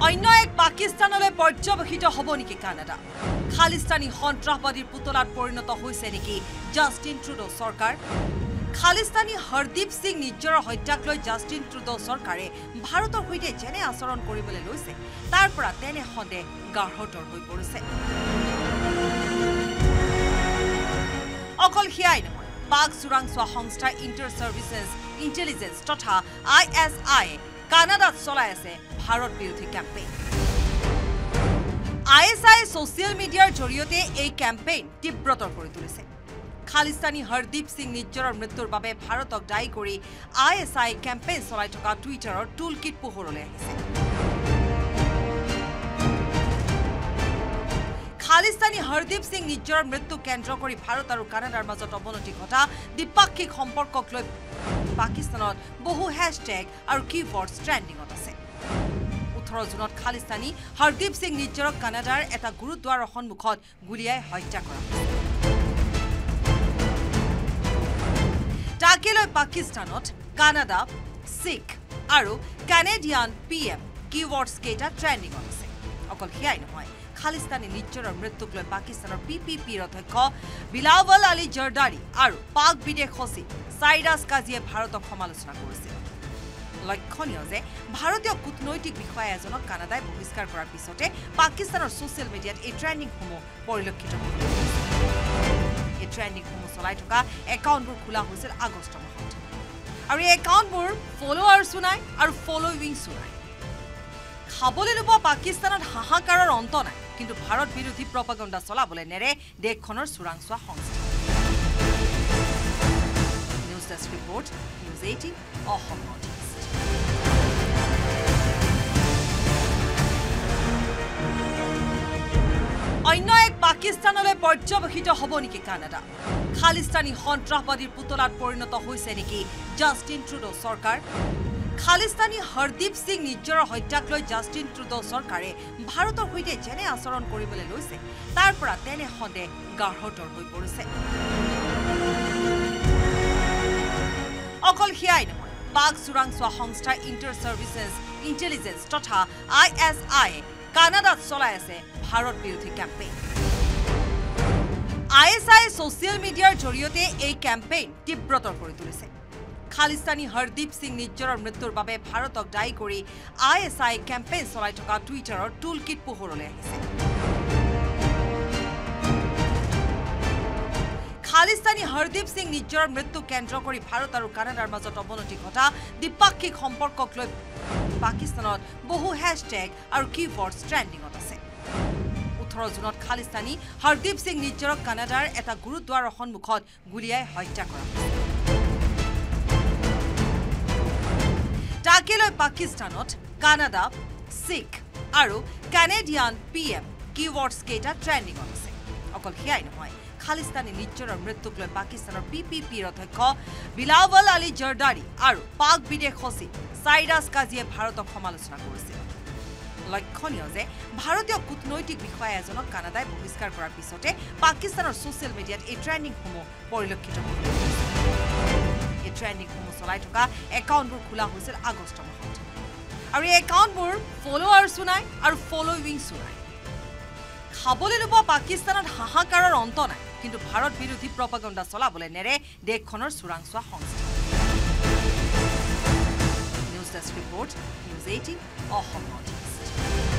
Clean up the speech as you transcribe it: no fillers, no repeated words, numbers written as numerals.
অন্য এক পাকিস্তানলৈ পৰ্যবেক্ষিত হ'ব নেকি কানাডা খালিস্তানী সন্ত্ৰাসবাদীৰ পুতলাত পৰিণত হৈছে নেকি জাষ্টিন ট্ৰুডো চৰকাৰ খালিস্তানী হৰদীপ সিং নিজ্জৰৰ হত্যাক লৈ জাষ্টিন ট্ৰুডো চৰকাৰে ভাৰতৰ সৈতে যেনে আচৰণ কৰিবলৈ লৈছে তাৰ পৰা তেনে সন্দেহ গাঢ়তৰ হৈ পৰিছে অকল হিয়াই নহয় পাক চোৰাংচোৱা সংস্থা ইণ্টাৰ সাৰ্ভিসেছ ইন্টেলিজেন্স তথা ISI কানাডাত চলাই আছে ভাৰত বিৰোধী কেম্পেইন ISI সোশ্যাল মিডিয়াৰ জৰিয়তে এই কেম্পেইন তীব্ৰতৰ কৰি তুলিছে খালিস্তানী হৰদীপ সিং নিজ্জৰৰ মৃত্যুৰ বাবে ভাৰতক দায়ী কৰি ISI কেম্পেইন চলাই থকা টুইটাৰৰ টুলকিট পোহৰলৈ আহিছে খালিস্তানী হৰদীপ সিং নিজ্জৰৰ মৃত্যু কেন্দ্ৰ কৰি ভাৰত আৰু কানাডাৰ মাজত অৱনতি ঘটা দ্বিপাক্ষিক সম্পৰ্কক লৈ পাকিস্তানত বহু হ্যাশট্যাগ আৰু কিৱৰ্ডছ ট্ৰেন্ডিংত আছে 18 জুনত খালিস্তানী হৰদীপ সিং নিজ্জৰক কানাডাৰ এটা গুৰুদ্বাৰৰ সন্মুখত গুলিয়াই হত্যা কৰা তাকে লৈ পাকিস্তানত কানাডা শিখ আৰু কানাডিয়ান PM কিৱৰ্ডছ কেইটা ট্ৰেন্ডিংত আছে অকল হিয়াই নহয় খালিস্তানী নিজ্জৰৰ মৃত্যুক লৈ পাকিস্তানৰ PPPৰ অধ্যক্ষ বিলাৱল আলী জৰদাৰী আৰু পাক বিদেশ সচিব সাইৰাছ কাজিয়ে ভাৰতক সমালোচনা কৰিছে লক্ষণীয় যে ভাৰতীয় কূটনৈতিক বিষয়া এজনক কানাডাই বহিষ্কাৰ কৰাৰ পিছতে পাকিস্তানৰ সোশ্যাল মিডিয়াত এই ট্ৰেন্ডিংসমূহ পৰিলক্ষিত হৈছে এই ট্ৰেন্ডিংসমূহ চলাই থকা একাউণ্টবোৰ খোলা হৈছিল আগষ্ট মাহত আৰু এই একাউণ্টবোৰ ফলোৱাৰ্ছো নাই আৰু ফলোৱিংছো নাই খাবলৈ লোৱা পাকিস্তানত হাহাকাৰৰ অন্ত নাই কিন্তু ভাৰত বিৰোধী প্ৰপাগাণ্ডা চলাবলৈ নেৰে দেশখনৰ চোৰাংচোৱা সংস্থা news desk report News18 Assam North East অন্য এক পাকিস্তানলৈ পৰ্যবেক্ষিত হ'ব নেকি কানাডা খালিস্তানী সন্ত্ৰাসবাদীৰ পুতলাত পৰিণত হৈছে নেকি জাষ্টিন ট্ৰুডো চৰকাৰ খালিস্তানী হৰদীপ সিং নিজ্জৰৰ হত্যাক লৈ জাষ্টিন ট্ৰুডো চৰকাৰে ভাৰতৰ সৈতে যেনে আচৰণ কৰিবলৈ লৈছে তাৰ পৰা তেনে সন্দেহ গাঢ়তৰ হৈ পৰিছে অকল হিয়াই নহয় পাক চোৰাংচোৱা সংস্থা ইণ্টাৰ সাৰ্ভিসেছ ইন্টেলিজেন্স তথা ISI কানাডাত চলাই আছে ভাৰত বিৰোধী কেম্পেইন ISI সোশ্যাল মিডিয়াৰ জৰিয়তে এই কেম্পেইন তীব্ৰতৰ কৰি তুলিছে খালিস্তানী হৰদীপ সিং নিজ্জৰৰ মৃত্যুৰ বাবে ভাৰতক দায়ী কৰি ISI কেম্পেইন চলাই থকা টুইটাৰৰ টুলকিট পোহৰলৈ আহিছে খালিস্তানী হৰদীপ সিং নিজ্জৰৰ মৃত্যু কেন্দ্ৰ কৰি ভাৰত আৰু কানাডাৰ মাজত অৱনতি ঘটা দ্বিপাক্ষিক সম্পৰ্কক লৈ পাকিস্তানত বহু হ্যাশট্যাগ আৰু কিৱৰ্ডছ ট্ৰেন্ডিংত আছে 18 জুনত খালিস্তানী হৰদীপ সিং নিজ্জৰক কানাডাৰ এটা গুৰুদ্বাৰৰ সন্মুখত গুলিয়াই হত্যা কৰা তাকে লৈ পাকিস্তানত কানাডা শিখ আৰু কানাডিয়ান PM কিৱৰ্ডছ কেইটা ট্ৰেন্ডিংত আছে অকল হিয়াই নহয় খালিস্তানী নিজ্জৰৰ মৃত্যুক লৈ পাকিস্তানৰ PPPৰ অধ্যক্ষ বিলাৱল আলী জৰদাৰী আৰু পাক বিদেশ সচিব সাইৰাছ কাজিয়ে ভাৰতক সমালোচনা কৰিছে লক্ষণীয় যে ভাৰতীয় কূটনৈতিক বিষয়া এজনক কানাডাই বহিষ্কাৰ কৰাৰ পিছতে পাকিস্তানৰ সোশ্যাল মিডিয়াত এই ট্ৰেন্ডিংসমূহ পৰিলক্ষিত হৈছে এই ট্ৰেন্ডিংসমূহ চলাই থকা একাউণ্টবোৰ খোলা হৈছিল আগষ্ট মাহত আৰু এই একাউণ্টবোৰ ফলোৱাৰ্ছো নাই আৰু ফলোৱিংছো নাই খাবলৈ লোৱা পাকিস্তানত হাহাকাৰৰ অন্ত নাই কিন্তু ভাৰত বিৰোধী প্ৰপাগাণ্ডা চলাবলৈ নেৰে দেশখনৰ চোৰাংচোৱা সংস্থা news desk report News18 Assam Northeast